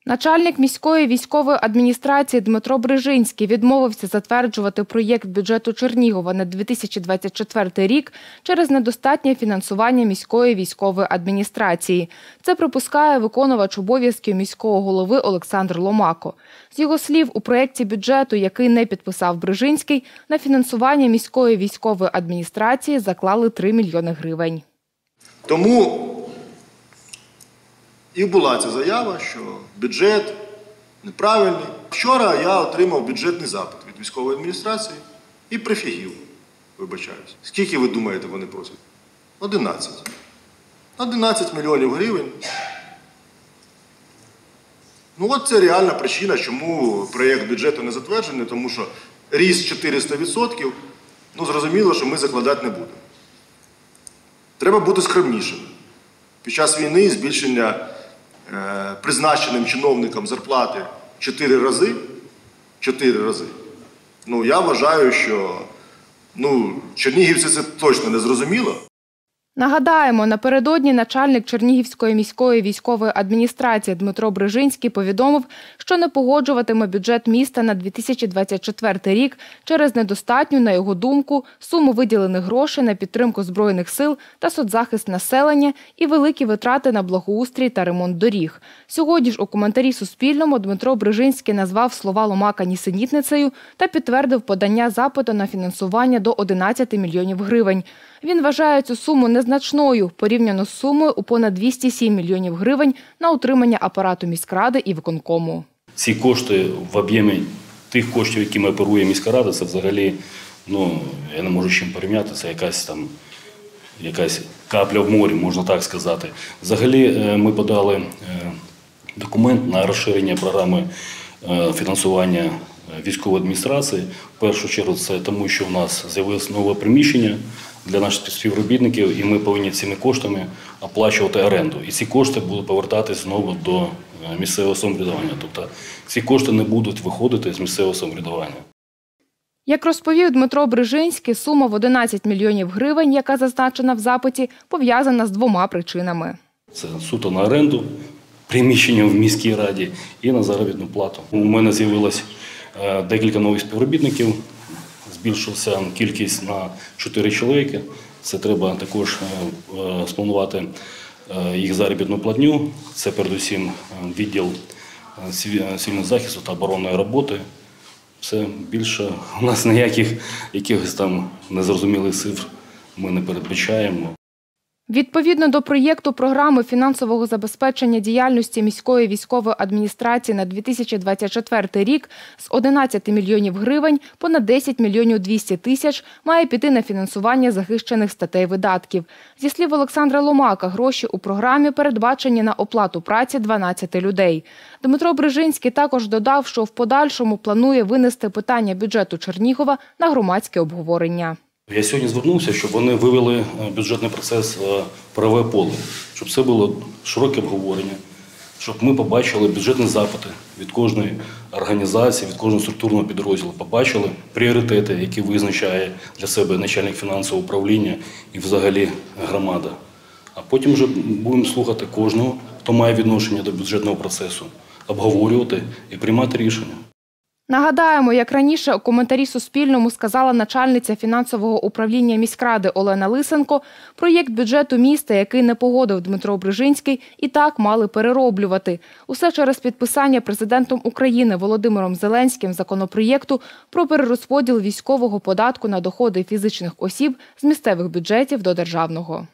Начальник міської військової адміністрації Дмитро Брижинський відмовився затверджувати проєкт бюджету Чернігова на 2024 рік через недостатнє фінансування міської військової адміністрації. Це припускає виконувач обов'язків міського голови Олександр Ломако. З його слів, у проєкті бюджету, який не підписав Брижинський, на фінансування міської військової адміністрації заклали 3 мільйони гривень. Тому і була ця заява, що бюджет неправильний. Вчора я отримав бюджетний запит від військової адміністрації і прифігів, вибачаюсь. Скільки, ви думаєте, вони просять? 11. 11 мільйонів гривень. Ну от це реальна причина, чому проєкт бюджету не затверджений, тому що ріст 400%, ну зрозуміло, що ми закладати не будемо. Треба бути скромнішим. Під час війни збільшення призначеним чиновникам зарплати 4 рази. Ну, я вважаю, що чернігівці це точно не зрозуміло. Нагадаємо, напередодні начальник Чернігівської міської військової адміністрації Дмитро Брижинський повідомив, що не погоджуватиме бюджет міста на 2024 рік через недостатню, на його думку, суму виділених грошей на підтримку Збройних сил та соцзахист населення і великі витрати на благоустрій та ремонт доріг. Сьогодні ж у коментарі Суспільному Дмитро Брижинський назвав слова Ломака нісенітницею та підтвердив подання запиту на фінансування до 11 мільйонів гривень. Він вважає цю суму незначною, порівняно з сумою у понад 207 мільйонів гривень на утримання апарату міськради і виконкому. Ці кошти в об'ємі тих коштів, якими оперує міська рада, це взагалі, я не можу з чим порівняти, це якась капля в морі, можна так сказати. Взагалі ми подали документ на розширення програми фінансування військової адміністрації. В першу чергу це тому, що в нас з'явилось нове приміщення для наших співробітників, і ми повинні цими коштами оплачувати оренду. І ці кошти будуть повертатись знову до місцевого самоврядування. Тобто ці кошти не будуть виходити з місцевого самоврядування. Як розповів Дмитро Брижинський, сума в 11 мільйонів гривень, яка зазначена в запиті, пов'язана з 2 причинами. Це суто на оренду приміщення в міській раді і на заробітну плату. У мене з'явилось декілька нових співробітників. Збільшилася кількість на 4 чоловіки. Це треба також спланувати їх заробітну платню. Це передусім відділ цивільного захисту та оборонної роботи. Все більше у нас ніяких якихось там незрозумілих цифр ми не передбачаємо. Відповідно до проєкту програми фінансового забезпечення діяльності міської військової адміністрації на 2024 рік з 11 мільйонів гривень понад 10 мільйонів 200 тисяч має піти на фінансування захищених статей видатків. Зі слів Олександра Ломака, гроші у програмі передбачені на оплату праці 12 людей. Дмитро Брижинський також додав, що в подальшому планує винести питання бюджету Чернігова на громадське обговорення. Я сьогодні звернувся, щоб вони вивели бюджетний процес в правове поле, щоб це було широке обговорення, щоб ми побачили бюджетні запити від кожної організації, від кожного структурного підрозділу, побачили пріоритети, які визначає для себе начальник фінансового управління і взагалі громада. А потім вже будемо слухати кожного, хто має відношення до бюджетного процесу, обговорювати і приймати рішення. Нагадаємо, як раніше у коментарі Суспільному сказала начальниця фінансового управління міськради Олена Лисенко, проєкт бюджету міста, який не погодив Дмитро Брижинський, і так мали перероблювати. Усе через підписання президентом України Володимиром Зеленським законопроєкту про перерозподіл військового податку на доходи фізичних осіб з місцевих бюджетів до державного.